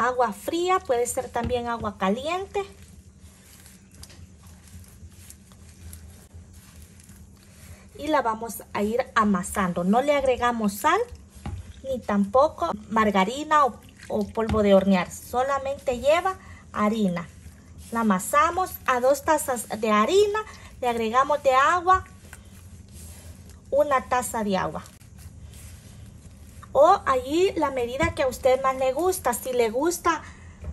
agua fría, puede ser también agua caliente. Y la vamos a ir amasando. No le agregamos sal ni tampoco margarina o polvo de hornear. Solamente lleva harina. La amasamos a 2 tazas de harina. Le agregamos de agua 1 taza de agua. O allí la medida que a usted más le gusta. Si le gusta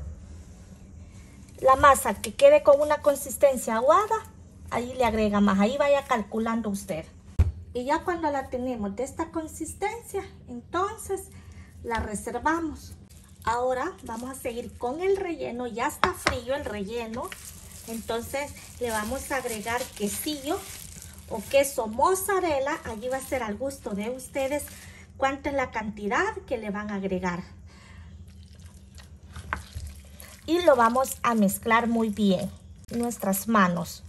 la masa que quede con una consistencia aguada, ahí le agrega más. Ahí vaya calculando usted. Y ya cuando la tenemos de esta consistencia, entonces la reservamos. Ahora vamos a seguir con el relleno. Ya está frío el relleno. Entonces le vamos a agregar quesillo o queso mozzarella. Allí va a ser al gusto de ustedes cuánta es la cantidad que le van a agregar. Y lo vamos a mezclar muy bien en nuestras manos.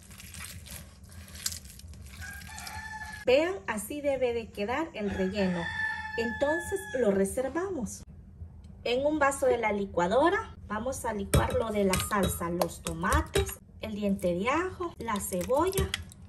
Vean, así debe de quedar el relleno. Entonces lo reservamos. En un vaso de la licuadora vamos a licuar lo de la salsa, los tomates, el diente de ajo, la cebolla,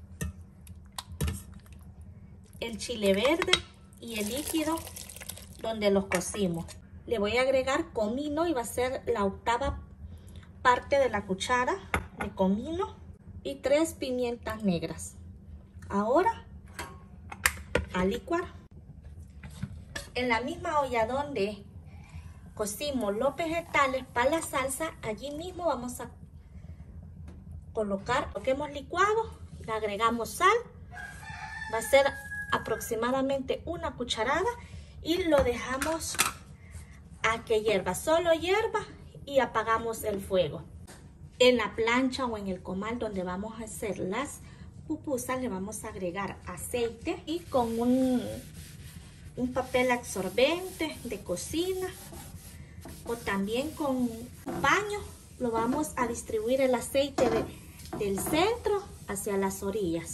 el chile verde y el líquido donde los cocimos. Le voy a agregar comino y va a ser la 8ª parte de la cuchara de comino y 3 pimientas negras. Ahora a licuar. En la misma olla donde cocimos los vegetales para la salsa, allí mismo vamos a colocar lo que hemos licuado. Le agregamos sal, va a ser aproximadamente 1 cucharada y lo dejamos a que hierva, solo hierva, y apagamos el fuego. En la plancha o en el comal donde vamos a hacer las pupusas le vamos a agregar aceite y con un papel absorbente de cocina o también con un paño lo vamos a distribuir el aceite del centro hacia las orillas.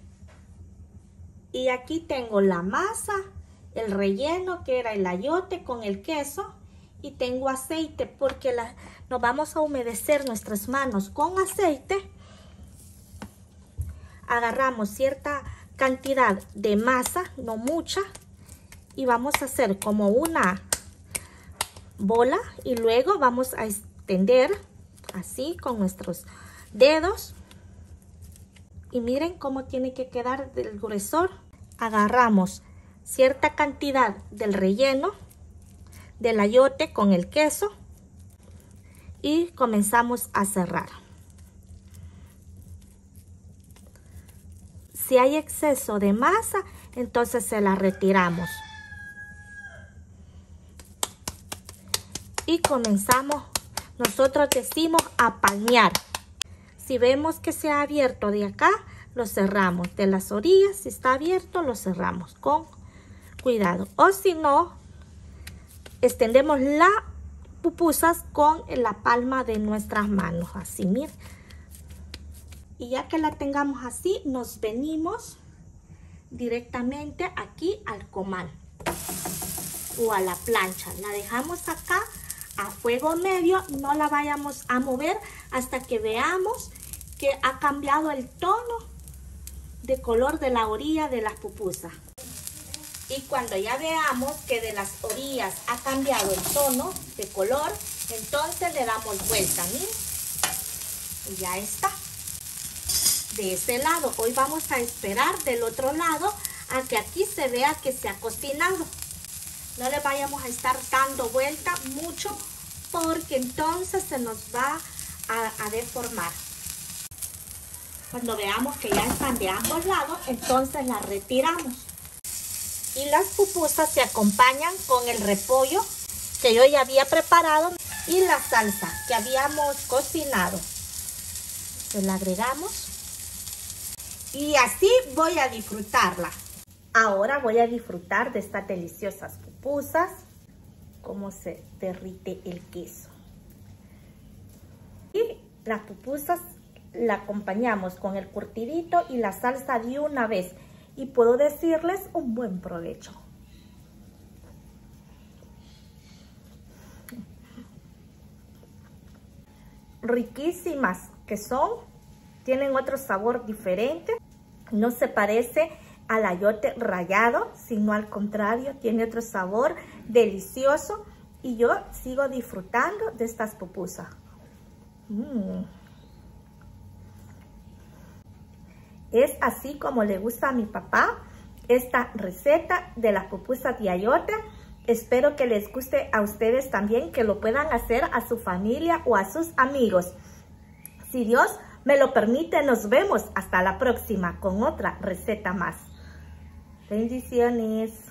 Y aquí tengo la masa, el relleno que era el ayote con el queso, y tengo aceite porque nos vamos a humedecer nuestras manos con aceite. Agarramos cierta cantidad de masa, no mucha, y vamos a hacer como una bola y luego vamos a extender así con nuestros dedos. Y miren cómo tiene que quedar del gruesor. Agarramos cierta cantidad del relleno del ayote con el queso y comenzamos a cerrar. Si hay exceso de masa, entonces se la retiramos. Y comenzamos, nosotros decimos, a palmear. Si vemos que se ha abierto de acá, lo cerramos. De las orillas, si está abierto, lo cerramos con cuidado. O si no, extendemos las pupusas con la palma de nuestras manos. Así, miren. Y ya que la tengamos así, nos venimos directamente aquí al comal o a la plancha. La dejamos acá a fuego medio, no la vayamos a mover hasta que veamos que ha cambiado el tono de color de la orilla de las pupusas. Y cuando ya veamos que de las orillas ha cambiado el tono de color, entonces le damos vuelta, miren. Y ya está. De este lado, hoy vamos a esperar del otro lado a que aquí se vea que se ha cocinado. No le vayamos a estar dando vuelta mucho porque entonces se nos va a deformar. Cuando veamos que ya están de ambos lados, entonces las retiramos. Y las pupusas se acompañan con el repollo que yo ya había preparado y la salsa que habíamos cocinado. Se la agregamos. Y así voy a disfrutarla. Ahora voy a disfrutar de estas deliciosas pupusas. Cómo se derrite el queso. Y las pupusas la acompañamos con el curtidito y la salsa de una vez. Y puedo decirles un buen provecho. riquísimas que son. Tienen otro sabor diferente. No se parece al ayote rallado, sino al contrario, tiene otro sabor delicioso. Y yo sigo disfrutando de estas pupusas. Es así como le gusta a mi papá esta receta de las pupusas de ayote. Espero que les guste a ustedes también, que lo puedan hacer a su familia o a sus amigos. Si Dios me lo permite, nos vemos hasta la próxima con otra receta más. Bendiciones.